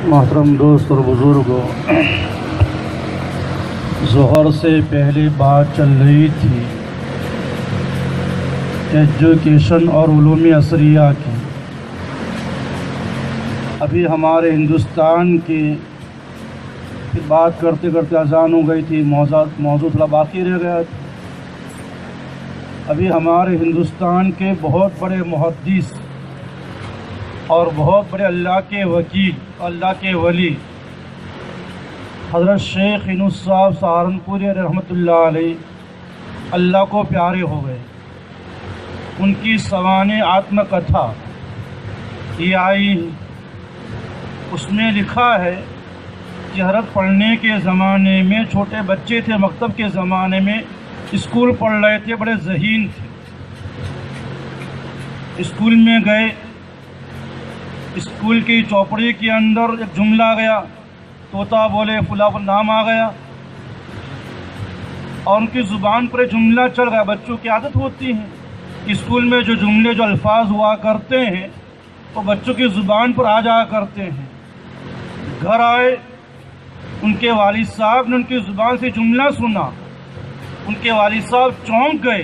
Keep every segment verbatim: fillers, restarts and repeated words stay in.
محترم دوست اور بزرگوں، ظہر سے پہلے بات چل رہی تھی ایجوکیشن اور علوم عصریہ کی۔ ابھی ہمارے ہندوستان کی بات کرتے کرتے اذان ہو گئی تھی، موضوع موضوع تھوڑا باقی رہ گیا تھا۔ ابھی ہمارے ہندوستان کے بہت بڑے محدث اور بہت بڑے اللہ کے وکیل، اللہ کے ولی حضرت شیخ یونس صاحب سہارنپوری رحمۃ اللہ علیہ اللہ کو پیارے ہو گئے۔ ان کی سوانح آتم کتھا یہ آئی، اس میں لکھا ہے کہ حضرت پڑھنے کے زمانے میں چھوٹے بچے تھے، مکتب کے زمانے میں اسکول پڑھ رہے تھے، بڑے ذہین تھے۔ اسکول میں گئے، اسکول کی چوپڑی کے اندر ایک جملہ گیا، طوطا بولے فلاں کا نام آ گیا، اور ان کی زبان پر جملہ چل گیا۔ بچوں کی عادت ہوتی ہے، اسکول میں جو جملے جو الفاظ ہوا کرتے ہیں وہ بچوں کی زبان پر آ جایا کرتے ہیں۔ گھر آئے، ان کے والد صاحب نے ان کی زبان سے جملہ سنا، ان کے والد صاحب چونک گئے۔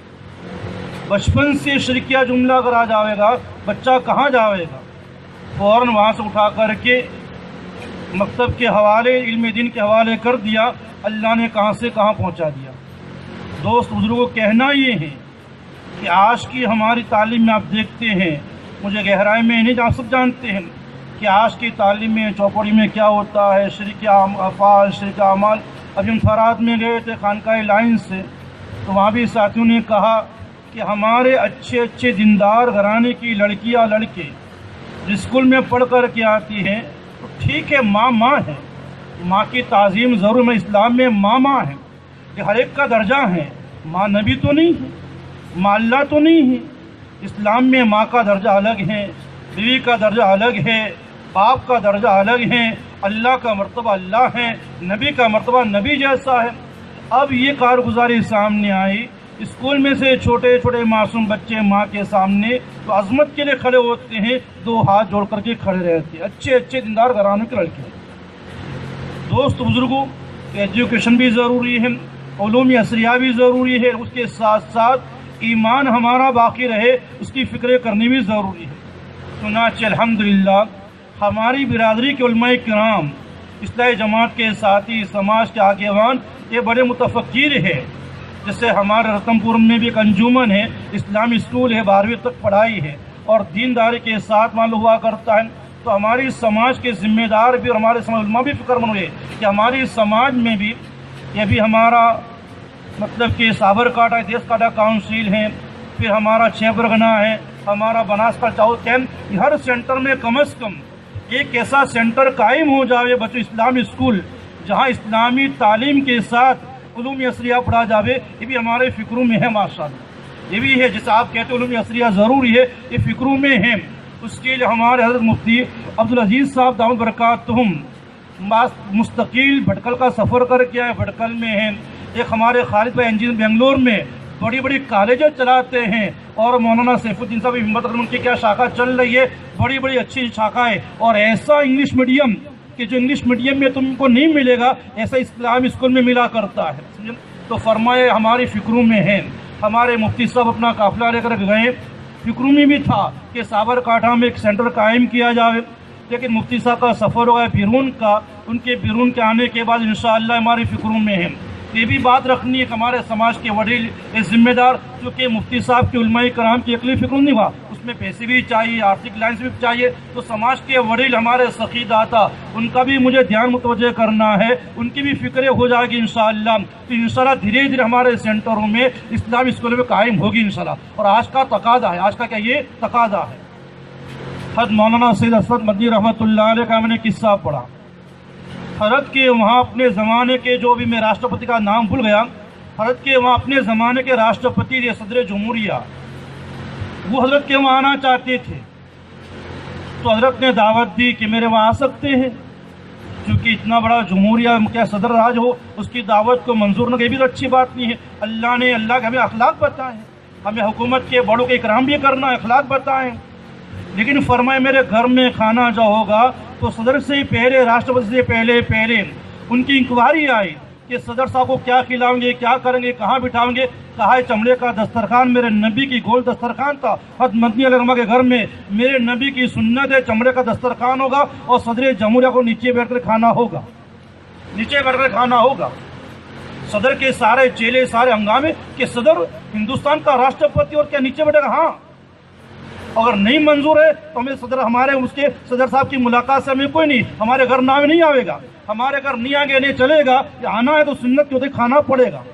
بچپن سے شرکیہ جملہ اگر آ جاوے گا بچہ کہاں جاوے گا؟ فوراً وہاں سے اٹھا کر کے مکتب کے حوالے، علم دین کے حوالے کر دیا۔ اللہ نے کہاں سے کہاں پہنچا دیا۔ دوست بزرگوں، کہنا یہ ہے کہ آج کی ہماری تعلیم میں آپ دیکھتے ہیں، مجھے گہرائی میں نہیں جان سب جانتے ہیں کہ آج کی تعلیم میں چوپڑی میں کیا ہوتا ہے، شرک افعال، شرک اعمال۔ ابھی ہم فرات میں گئے تھے خانقاہ لائن سے، تو وہاں بھی ساتھیوں نے کہا کہ ہمارے اچھے اچھے دیندار گھرانے کی لڑکیاں لڑکے اسکول میں پڑھ کر کے آتی ہیں تو ٹھیک ہے، ماں ماں ہے، ماں کی تعظیم ضرور میں اسلام میں ماں ماں ہے، یہ ہر ایک کا درجہ ہے۔ ماں نبی تو نہیں ہے، ماں اللہ تو نہیں ہے۔ اسلام میں ماں کا درجہ الگ ہے، بیوی کا درجہ الگ ہے، باپ کا درجہ الگ ہے، اللہ کا مرتبہ اللہ ہے، نبی کا مرتبہ نبی جیسا ہے۔ اب یہ کارگزاری سامنے آئی، اسکول میں سے چھوٹے چھوٹے معصوم بچے ماں کے سامنے تو عظمت کے لیے کھڑے ہوتے ہیں، دو ہاتھ جوڑ کر کے کھڑے رہتے ہیں، اچھے اچھے دیندار گھرانوں کے لڑکے۔ دوست بزرگوں، ایجوکیشن بھی ضروری ہے، علوم عصریہ بھی ضروری ہے، اس کے ساتھ ساتھ ایمان ہمارا باقی رہے اس کی فکر کرنی بھی ضروری ہے۔ چنانچہ الحمدللہ ہماری برادری کے علماء کرام، اصلاحی جماعت کے ساتھی، سماج کے آگیوان یہ بڑے متفکر ہیں۔ جیسے ہمارے رتن پور میں بھی ایک انجمن ہے، اسلامی اسکول ہے، بارہویں تک پڑھائی ہے اور دینداری کے ساتھ معلوم ہوا کرتا ہے، تو ہماری سماج کے ذمہ دار بھی اور ہمارے سماج علماء بھی فکر مند ہوئے کہ ہماری سماج میں بھی یہ بھی ہمارا مطلب کہ سابرکاٹا دیس کاٹا کاؤنسل ہے، پھر ہمارا چھ پرگنا ہے، ہمارا بناسکٹھا چاؤ کیمپ، ہر سینٹر میں کم از کم ایک ایسا سینٹر قائم ہو جاوے بچوں اسلامی اسکول، جہاں اسلامی تعلیم کے ساتھ علوم عصریہ پڑھا جاوے۔ یہ بھی ہمارے فکروں میں ہے ماشاءاللہ، یہ بھی ہے جیسے آپ کہتے ہیں علوم عصریہ ضروری ہے، یہ فکروں میں ہے۔ اس کے لیے ہمارے حضرت مفتی عبدالعزیز صاحب دامت برکاتہم مستقل بھٹکل کا سفر کر کے آئے، بھٹکل میں ہیں۔ ایک ہمارے خالد بھائی انجینئر بنگلور میں بڑی بڑی کالجیں چلاتے ہیں، اور مولانا سیف الدین صاحب ہمت ان کی کیا شاخہ چل رہی ہے، بڑی بڑی اچھی شاخہ ہے، اور ایسا انگلش میڈیم کہ جو انگلش میڈیم میں تم کو نہیں ملے گا ایسا اسلامی اسکول میں ملا کرتا ہے۔ تو فرمائے ہماری فکروں میں ہے۔ ہمارے مفتی صاحب اپنا قافلہ لے کر گئے، فکروں میں بھی تھا کہ سابرکاٹھا میں ایک سینٹر قائم کیا جائے، لیکن مفتی صاحب کا سفر ہو گیا بیرون کا، ان کے بیرون کے آنے کے بعد انشاءاللہ ہماری فکروں میں ہے۔ یہ بھی بات رکھنی ہے کہ ہمارے سماج کے وڈیل ذمہ دار، کیونکہ مفتی صاحب کے علماء کرام کی اکلی فکر نہیں ہوا، اس میں پیسے بھی چاہیے، آرتھک لائنس بھی چاہیے، تو سماج کے وڈیل ہمارے سخی داتا، ان کا بھی مجھے دھیان متوجہ کرنا ہے، ان کی بھی فکریں ہو جائے گی انشاءاللہ، تو انشاءاللہ دھیرے دھیرے ہمارے سینٹروں میں اسلامی اسکولوں میں قائم ہوگی انشاءاللہ۔ اور آج کا تقاضا ہے، آج کا کیا یہ تقاضا ہے۔ حضرت مولانا سید اسود مدنی رحمۃ اللہ علیہ کا میں نے قصہ پڑھا، حضرت کے وہاں اپنے زمانے کے، جو بھی میں راشٹرپتی کا نام بھول گیا، حضرت کے وہاں اپنے زمانے کے راشٹرپتی تھے، صدر جمہوریہ، وہ حضرت کے وہاں آنا چاہتے تھے، تو حضرت نے دعوت دی کہ میرے وہاں آ سکتے ہیں، کیونکہ اتنا بڑا جمہوریہ کیا صدر راج ہو، اس کی دعوت کو منظور نہ، یہ بھی تو اچھی بات نہیں ہے۔ اللہ نے اللہ کے ہمیں اخلاق بتائے، ہمیں حکومت کے بڑوں کے اکرام بھی کرنا، اخلاق بتائیں، لیکن فرمائے میرے گھر میں کھانا جو ہوگا تو صدر سے ہی پہلے راشٹرپتی سے پہلے پہلے ان کی انکوائری آئی کہ صدر صاحب کو کیا کھلاؤں گے, کیا کریں گے, کہاں بٹھاؤں گے. کہا ہے چمڑے کا دسترخوان میرے نبی کی گول دسترخوان تھا, حضرت مدنی علیہ السلام کے گھر میں میرے نبی کی سنت ہے چمڑے کا دسترخوان ہوگا اور صدر جمہوریہ کو نیچے بیٹھ کر کھانا ہوگا, نیچے بیٹھ کر کھانا ہوگا. صدر کے سارے چیلے سارے ہنگامے کہ صدر ہندوستان کا راشٹرپتی اور کیا نیچے بیٹھے گا. ہاں, اگر نہیں منظور ہے تو ہمیں صدر ہمارے اس کے صدر صاحب کی ملاقات سے ہمیں کوئی نہیں, ہمارے گھر نہ نہیں آئے گا, ہمارے گھر نہیں آگے نہیں چلے گا. آنا ہے تو سنت کے ہوتے کھانا پڑے گا.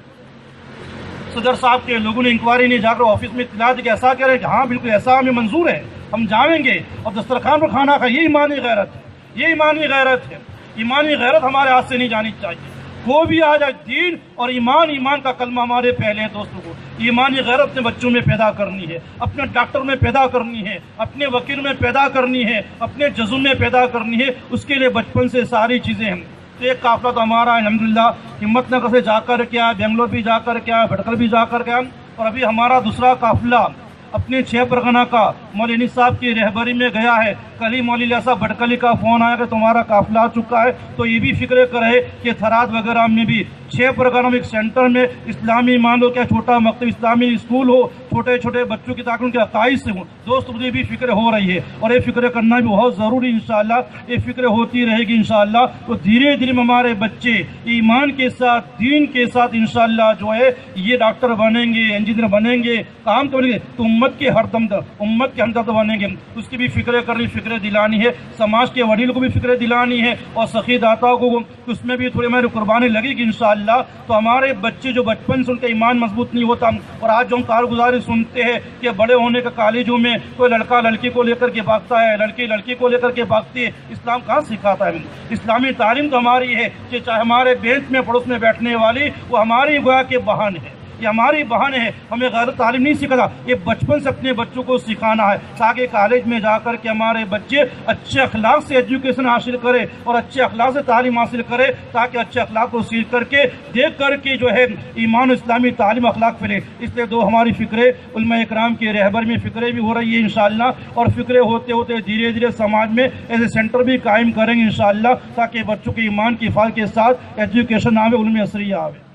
صدر صاحب کے لوگوں نے انکوائری نہیں جا کر آفس میں اطلاع دی کہ ایسا کہہ رہے ہیں کہ ہاں بالکل ایسا ہمیں منظور ہے, ہم جائیں گے اور دسترخوان پر کھانا کھائیں. یہ ایمانی غیرت ہے, یہ ایمانی غیرت ہے. ایمانی غیرت ہمارے ہاتھ سے نہیں جانی چاہیے. کوئی بھی آ جائے, دین اور ایمان, ایمان کا کلمہ ہمارے پہلے دوستوں کو ایمانی غیرت اپنے بچوں میں پیدا کرنی ہے, اپنے ڈاکٹر میں پیدا کرنی ہے, اپنے وکیل میں پیدا کرنی ہے, اپنے جزم میں پیدا کرنی ہے. اس کے لیے بچپن سے ساری چیزیں ہیں. تو ایک قافلہ تو ہمارا الحمدللہ ہمت نگر سے جا کر کیا, بنگلور بھی جا کر کیا, بھٹکل بھی جا کر کیا, اور ابھی ہمارا دوسرا قافلہ اپنے چھ پرگنہ کا مولوی صاحب کی رہبری میں گیا ہے. کل ہی مولوی صاحب بھٹکلی کا فون آیا کہ تمہارا قافلہ آ چکا ہے. تو یہ بھی فکر کرے کہ تھراد وغیرہ میں بھی چھ پرگنوں میں ایک سینٹر میں اسلامی مان لو کیا چھوٹا مکتب اسلامی اسکول ہو, چھوٹے چھوٹے بچوں کی تاکہ ان کے عقائد سے ہوں. دوست مجھے بھی فکر ہو رہی ہے اور یہ فکر کرنا بھی بہت ضروری. انشاءاللہ یہ فکر ہوتی رہے گی انشاءاللہ. تو دھیرے دھیرے ہمارے بچے ایمان کے ساتھ, دین کے ساتھ انشاءاللہ جو ہے یہ ڈاکٹر بنیں گے, انجینئر بنیں گے, کام کریں گے تو امت کے ہر دم امت کے ہمدرد بنیں گے. اس کی بھی فکر کرنی, فکر دلانی ہے. سماج کے وڈیل کو بھی فکر دلانی ہے اور سخی داتا کو اس میں بھی تھوڑی ہماری قربانی لگے گی انشاءاللہ. تو ہمارے بچے جو بچپن سے ان کا ایمان مضبوط نہیں ہوتا, اور آج جو ہم کارگزاری سنتے ہیں کہ بڑے ہونے کے کالجوں میں کوئی لڑکا لڑکی کو لے کر کے بھاگتا ہے, لڑکی لڑکی کو لے کر کے بھاگتی ہے. اسلام کہاں سکھاتا ہے؟ اسلامی تعلیم تو ہماری ہے کہ چاہے ہمارے بینچ میں پڑوس میں بیٹھنے والی وہ ہماری گویا کے بہن ہے, یہ ہماری بہن ہے. ہمیں غیر تعلیم نہیں سکھاتا, یہ بچپن سے اپنے بچوں کو سکھانا ہے تاکہ کالج میں جا کر کے ہمارے بچے اچھے اخلاق سے ایجوکیشن حاصل کرے اور اچھے اخلاق سے تعلیم حاصل کرے, تاکہ اچھے اخلاق کو سیکھ کر کے دیکھ کر کے جو ہے ایمان اسلامی تعلیم اخلاق پھیلے. اس لیے دو ہماری فکریں علماء اکرام کی رہبر میں فکریں بھی ہو رہی ہے انشاءاللہ, اور فکریں ہوتے ہوتے دھیرے دھیرے سماج میں ایسے سینٹر بھی قائم کریں گے انشاءاللہ, تاکہ بچوں کے ایمان کی حفاظت کے ساتھ ایجوکیشن آوے, علم اثریہ آوے.